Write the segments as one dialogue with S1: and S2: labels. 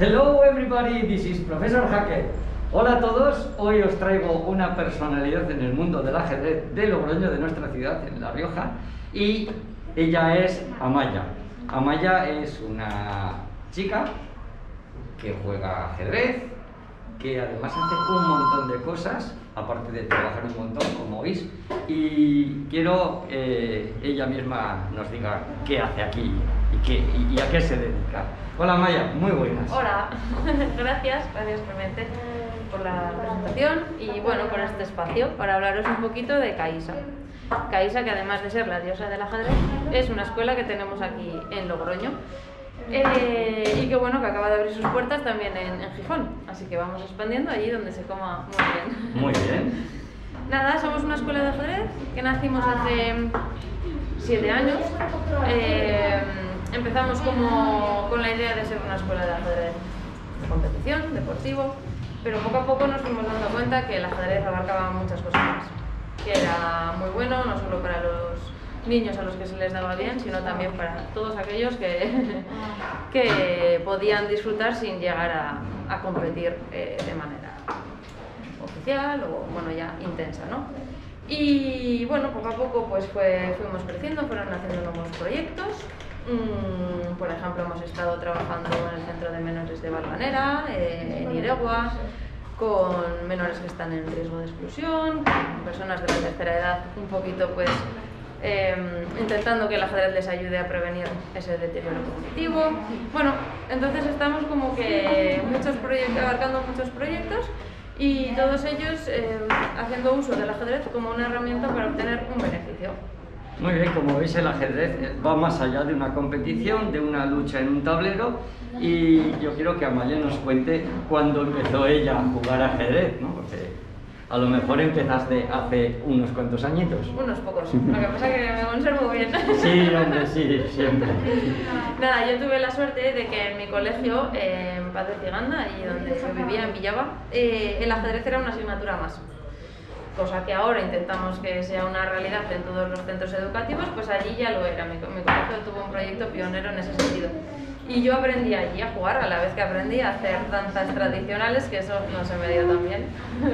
S1: Hello everybody, this is Professor Hackett. Hola a todos, hoy os traigo una personalidad en el mundo del ajedrez de Logroño, de nuestra ciudad, en La Rioja, y ella es Amaya. Amaya es una chica que juega ajedrez, que además hace un montón de cosas, aparte de trabajar un montón, como veis, y quiero que ella misma nos diga qué hace aquí y a qué se dedica. Hola Amaya, muy buenas.
S2: Hola, gracias Clemente por la presentación y bueno, por este espacio para hablaros un poquito de CAISA. CAISA, que además de ser la diosa del ajedrez, es una escuela que tenemos aquí en Logroño. Y que bueno, que acaba de abrir sus puertas también en Gijón, así que vamos expandiendo allí donde se coma muy bien.
S1: Muy bien.
S2: Nada, somos una escuela de ajedrez que nacimos hace 7 años. Empezamos con la idea de ser una escuela de ajedrez de competición, deportivo, pero poco a poco nos fuimos dando cuenta que el ajedrez abarcaba muchas cosas más, que era muy bueno no solo para los niños a los que se les daba bien, sino también para todos aquellos que podían disfrutar sin llegar a competir de manera oficial o bueno, ya intensa, ¿no? Y bueno, poco a poco pues fuimos creciendo, fueron haciendo nuevos proyectos. Por ejemplo, hemos estado trabajando en el centro de menores de Valvanera, en Iregua, con menores que están en riesgo de exclusión, con personas de la tercera edad, un poquito pues intentando que el ajedrez les ayude a prevenir ese deterioro cognitivo. Bueno, entonces estamos como que abarcando muchos proyectos y todos ellos haciendo uso del ajedrez como una herramienta para obtener un beneficio.
S1: Muy bien, como veis el ajedrez va más allá de una competición, de una lucha en un tablero, y yo quiero que Amaya nos cuente cuándo empezó ella a jugar ajedrez, ¿no? Porque a lo mejor empezaste hace unos cuantos añitos.
S2: Unos pocos, lo que pasa es que me conservo bien.
S1: Sí, hombre, sí, siempre.
S2: Nada, yo tuve la suerte de que en mi colegio, en Paz de Ciganda, y donde yo vivía, en Villava, el ajedrez era una asignatura más. Cosa que ahora intentamos que sea una realidad en todos los centros educativos, pues allí ya lo era. Mi colegio tuvo un proyecto pionero en ese sentido. Y yo aprendí allí a jugar, a la vez que aprendí a hacer danzas tradicionales, que eso no se me dio tan bien.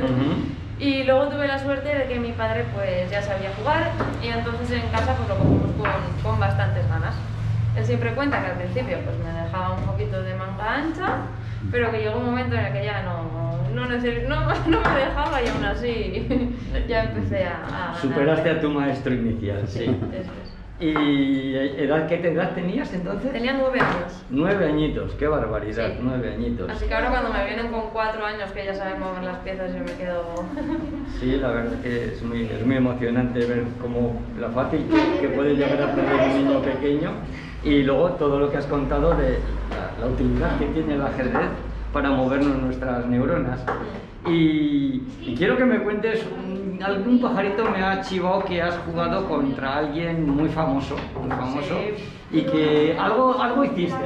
S2: Y luego tuve la suerte de que mi padre pues ya sabía jugar, y entonces en casa pues lo cogimos con bastantes ganas. Él siempre cuenta que al principio pues me dejaba un poquito de manga ancha, pero que llegó un momento en el que ya no me dejaba, y aún así ya empecé a
S1: superaste a tu maestro inicial, sí.
S2: Eso es.
S1: ¿Y qué edad tenías entonces?
S2: Tenía 9 años.
S1: 9 añitos, qué barbaridad,
S2: Sí.
S1: 9 añitos.
S2: Así que ahora cuando me vienen con 4 años que ya saben mover las piezas, yo me quedo...
S1: Sí, la verdad que es muy emocionante ver cómo la fácil que puede llegar a aprender un niño pequeño, y luego todo lo que has contado de la utilidad que tiene el ajedrez para movernos nuestras neuronas. Y quiero que me cuentes, algún pajarito me ha chivado que has jugado contra alguien muy famoso,
S2: Sí.
S1: y que algo hiciste.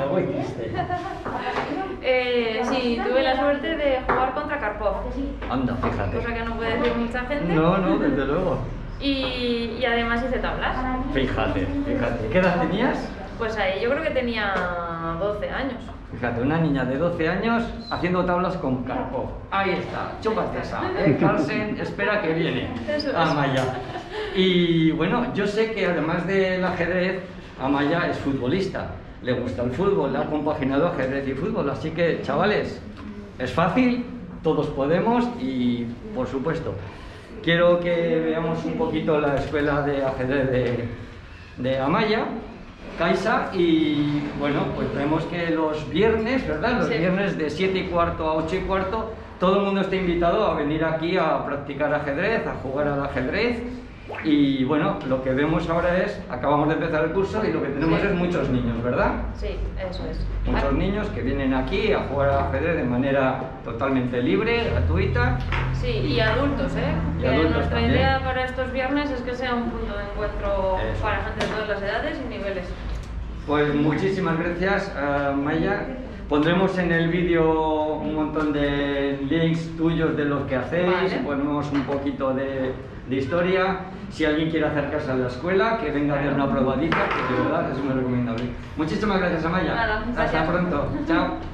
S2: Sí, tuve la suerte de jugar contra Karpov.
S1: Anda, fíjate.
S2: Cosa que no puede decir mucha gente.
S1: No, desde luego.
S2: Y además hice tablas.
S1: Fíjate. ¿Qué edad tenías?
S2: Pues ahí yo creo que tenía 12 años.
S1: Fíjate, una niña de 12 años haciendo tablas con Karpov. Ahí está, chúpate esa. Carlsen, espera que viene.
S2: Eso es.
S1: Amaya. Y bueno, yo sé que además del ajedrez, Amaya es futbolista. Le gusta el fútbol, le ha compaginado ajedrez y fútbol. Así que, chavales, es fácil, todos podemos, y por supuesto, quiero que veamos un poquito la escuela de ajedrez de Amaya, CAISA, y bueno, pues vemos que los viernes, ¿verdad? Los
S2: Sí.
S1: viernes de 7:15 a 8:15, todo el mundo está invitado a venir aquí a practicar ajedrez, a jugar al ajedrez. Y bueno, lo que vemos ahora es, acabamos de empezar el curso y lo que tenemos
S2: Sí.
S1: es muchos niños, ¿verdad?
S2: Sí, eso es.
S1: Muchos niños que vienen aquí a jugar al ajedrez de manera totalmente libre, gratuita.
S2: Sí, y adultos, ¿eh?
S1: Y
S2: Que
S1: adultos
S2: nuestra
S1: también.
S2: idea para estos viernes es que sea un punto de encuentro
S1: Eso.
S2: para gente de todas las edades y niveles.
S1: Pues muchísimas gracias, Maya. Pondremos en el vídeo un montón de links tuyos de lo que hacéis,
S2: Vale.
S1: ponemos un poquito de historia. Si alguien quiere acercarse a la escuela, que venga a dar una probadita, que de verdad es muy recomendable. Muchísimas gracias, Amaya.
S2: Nada,
S1: Hasta
S2: gracias.
S1: pronto. Chao.